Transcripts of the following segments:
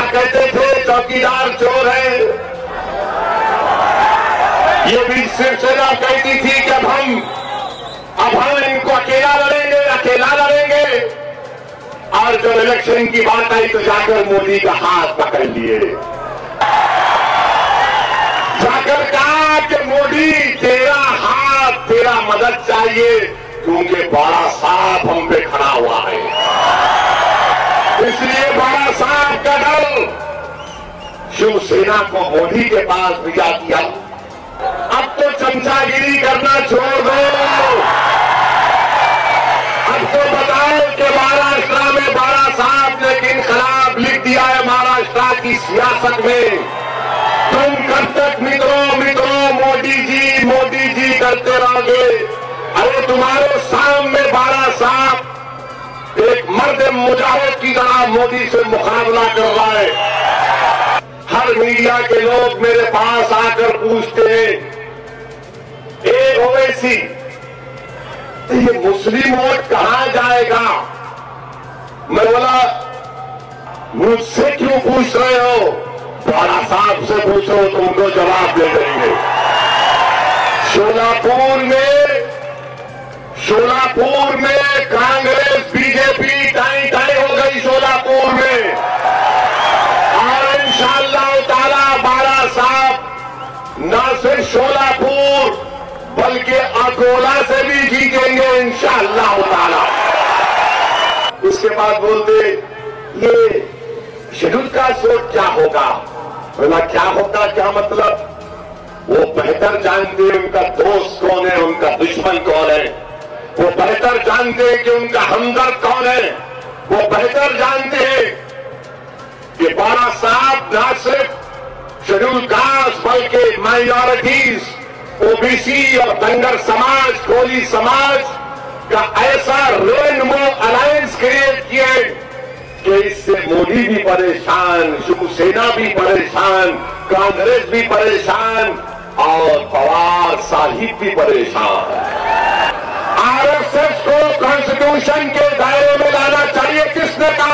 कहते थे चौकीदार चोर है, ये भी शिवसेना कहती थी कि अब हम इनको अकेला लड़ेंगे। और जब इलेक्शन की बात आई तो जाकर मोदी का हाथ पकड़ लिए, जाकर कहा कि मोदी तेरा हाथ, तेरा मदद चाहिए, क्योंकि बड़ा सांप हम पे खड़ा हुआ है। इसलिए बड़ा सांप का दल शिवसेना को मोदी के पास भेजा दिया। अब तो चमचागिरी करना छोड़ दो, अब तो बताओ कि महाराष्ट्र में बड़ा साहब ने इनकलाब लिख दिया है महाराष्ट्र की सियासत में। तुम कब तक मित्रों मोदी जी करते रहोगे? अरे तुम्हारे सामने बड़ा साहब एक मर्द मुजाहिद की तरह मोदी से मुकाबला कर रहा है। हर मीडिया के लोग मेरे पास आकर पूछते हैं, ए ओवैसी, ये मुस्लिम वोट कहां जाएगा? मैं बोला, मुझसे क्यों पूछ रहे हो? बड़ा साहब से पूछो, तुमको जवाब दे देंगे। शोलापुर में कांग्रेस बीजेपी टाई हो गई शोलापुर में, और इंशाअल्लाह ताला बड़ा साहब न सिर्फ शोलापुर बल्कि अकोला से भी जीतेंगे इंशाअल्लाह ताला। उसके बाद बोलते ये शेड्यूल कास्ट वोट क्या होगा? बोला क्या होगा, क्या मतलब? वो बेहतर जानते हैं उनका दोस्त कौन है, उनका दुश्मन कौन है। वो बेहतर जानते हैं कि उनका हमदर्द कौन है। वो बेहतर जानते हैं कि बाला साहब न सिर्फ शेड्यूल कास्ट बल्कि माइनॉरिटीज, ओबीसी और दंगर समाज, कोली समाज का ऐसा रेनबो अलायंस क्रिएट किए कि इससे मोदी भी परेशान, शिवसेना भी परेशान, कांग्रेस भी परेशान और पवार साहिब भी परेशान। आरएसएस को कॉन्स्टिट्यूशन के दायरे में लाना चाहिए। किसने कहा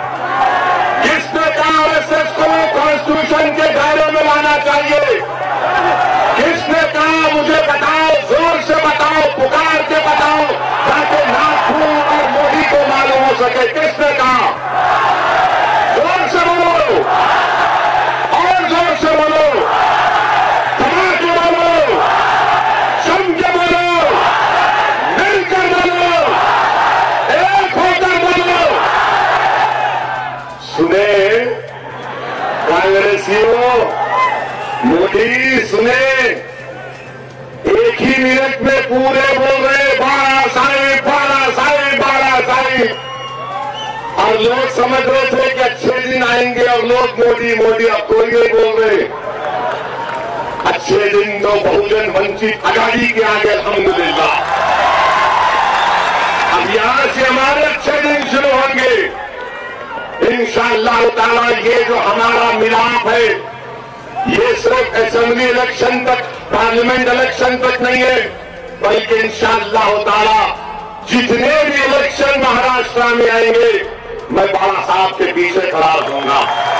आरएसएस को कॉन्स्टिट्यूशन के दायरे में लाना चाहिए? किसने कहा? मुझे बताओ, जोर से बताओ, पुकार के बताओ, ताकि नागपुर और मोदी को मालूम हो सके। किसने कहा? जोर से बोलो, और जोर से बोलो, दबा के बोलो, जम के बोलो, मिलकर बोलो, एक होकर बोलो। सुने कांग्रेसियों, मोदी सुने, एक ही मिनट में पूरे बोल रहे बाला साहिब, बाला साहिब, बाला साहिब। और लोग समझ रहे थे कि अच्छे दिन आएंगे और लोग मोदी, अब कोई नहीं बोल रहे। अच्छे दिन तो बहुजन वंचित आघाड़ी के आगे अल्हम्दुलिल्लाह। अब यहां से हमारे अच्छे दिन शुरू होंगे इंशाअल्लाह ताला। ये जो हमारा मिलाप है, ये सिर्फ असेंबली इलेक्शन तक, पार्लियामेंट इलेक्शन तक नहीं है, बल्कि इंशाअल्लाह ताला जितने भी इलेक्शन महाराष्ट्र में आएंगे, मैं बाला साहब के पीछे खड़ा रहूंगा।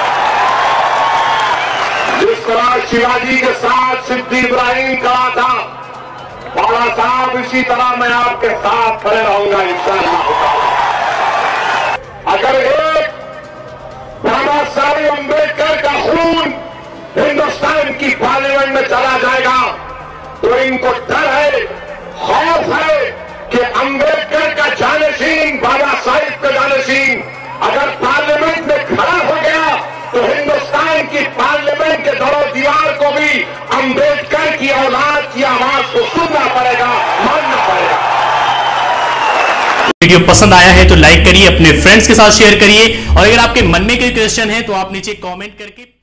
जिस तरह शिवाजी के साथ सिद्दी इब्राहिम कहा था, बाला साहब इसी तरह मैं आपके साथ खड़े रहूंगा इंशाअल्लाह ताला। अगर एक बाबा साहेब अम्बेडकर का खून हिंदुस्तान की पार्लियामेंट में चला जाएगा तो इनको डर है, खौफ है कि अम्बेडकर का जानशीन, बाबा साहिब का जानशीन अगर पार्लियामेंट में खड़ा हो गया तो हिंदुस्तान की पार्लियामेंट के दरो दीवार को भी अम्बेडकर की औलाद की आवाज को सुनना पड़ेगा, मानना पड़ेगा। वीडियो पसंद आया है तो लाइक करिए, अपने फ्रेंड्स के साथ शेयर करिए, और अगर आपके मन में कोई क्वेश्चन है तो आप नीचे कमेंट करके